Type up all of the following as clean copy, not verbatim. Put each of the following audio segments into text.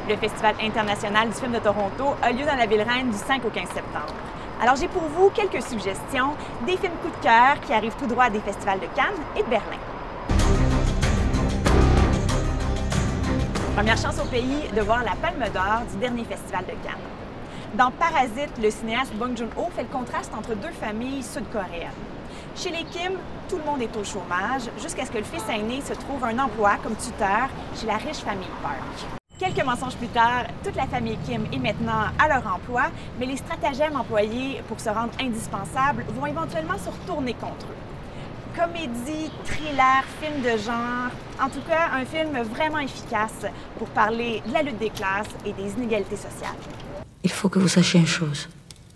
Le Festival international du film de Toronto a lieu dans la ville-reine du 5 au 15 septembre. Alors j'ai pour vous quelques suggestions des films coup de cœur qui arrivent tout droit des festivals de Cannes et de Berlin. Première chance au pays de voir la Palme d'Or du dernier festival de Cannes. Dans Parasite, le cinéaste Bong Joon-ho fait le contraste entre deux familles sud-coréennes. Chez les Kim, tout le monde est au chômage jusqu'à ce que le fils aîné se trouve un emploi comme tuteur chez la riche famille Park. Quelques mensonges plus tard, toute la famille Kim est maintenant à leur emploi, mais les stratagèmes employés pour se rendre indispensables vont éventuellement se retourner contre eux. Comédie, thriller, film de genre, en tout cas un film vraiment efficace pour parler de la lutte des classes et des inégalités sociales. Il faut que vous sachiez une chose.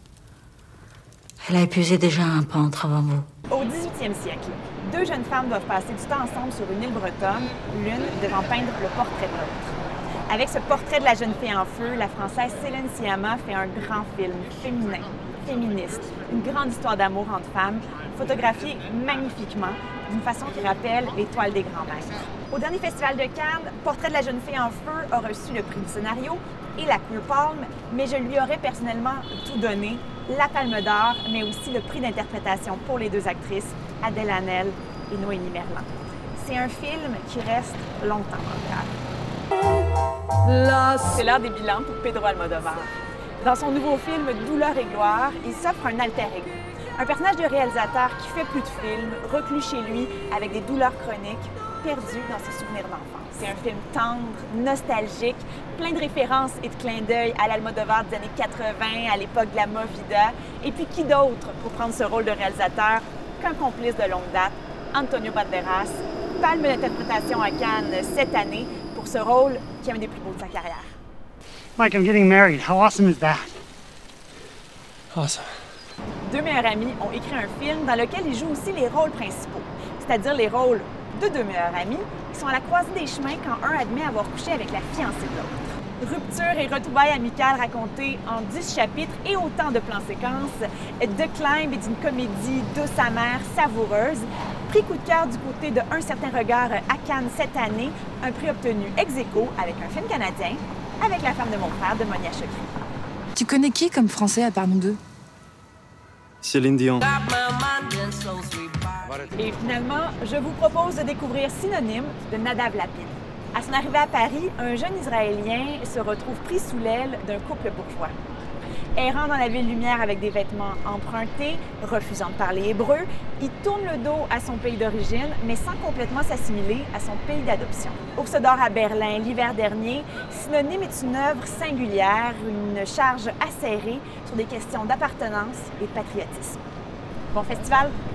Elle a épuisé déjà un peintre avant vous. Au 18e siècle, deux jeunes femmes doivent passer du temps ensemble sur une île bretonne, l'une devant peindre le portrait de l'autre. Avec ce portrait de la jeune fille en feu, la Française Céline Sciamma fait un grand film féminin, féministe, une grande histoire d'amour entre femmes, photographiée magnifiquement, d'une façon qui rappelle les toiles des grands maîtres. Au dernier festival de Cannes, Portrait de la jeune fille en feu a reçu le prix du scénario et la Queer Palm, mais je lui aurais personnellement tout donné, la Palme d'Or, mais aussi le prix d'interprétation pour les deux actrices, Adèle Haenel et Noémie Merlan. C'est un film qui reste longtemps dans le cœur. C'est l'heure des bilans pour Pedro Almodovar. Dans son nouveau film Douleur et gloire, il s'offre un alter ego. Un personnage de réalisateur qui fait plus de films, reclus chez lui avec des douleurs chroniques, perdu dans ses souvenirs d'enfance. C'est un film tendre, nostalgique, plein de références et de clins d'œil à l'Almodovar des années 80, à l'époque de la Movida. Et puis qui d'autre pour prendre ce rôle de réalisateur qu'un complice de longue date, Antonio Banderas, palme d'interprétation à Cannes cette année pour ce rôle qui est un des plus beaux de sa carrière. Mike, I'm getting married. How awesome is that? Awesome. Deux meilleurs amis ont écrit un film dans lequel ils jouent aussi les rôles principaux, c'est-à-dire les rôles de deux meilleurs amis qui sont à la croisée des chemins quand un admet avoir couché avec la fiancée de l'autre. Rupture et retrouvailles amicales racontées en 10 chapitres et autant de plans séquences, The Climb est une comédie douce amère, savoureuse. Prix coup de cœur du côté de Un certain regard à Cannes cette année, un prix obtenu ex aequo avec un film canadien, Avec la femme de mon frère de Monia Chokri. Tu connais qui comme français à part nous deux? Céline Dion. Et finalement, je vous propose de découvrir Synonyme de Nadav Lapid. À son arrivée à Paris, un jeune Israélien se retrouve pris sous l'aile d'un couple bourgeois. Errant dans la ville lumière avec des vêtements empruntés, refusant de parler hébreu, il tourne le dos à son pays d'origine, mais sans complètement s'assimiler à son pays d'adoption. Ours d'or à Berlin l'hiver dernier, Synonyme est une œuvre singulière, une charge acérée sur des questions d'appartenance et de patriotisme. Bon festival!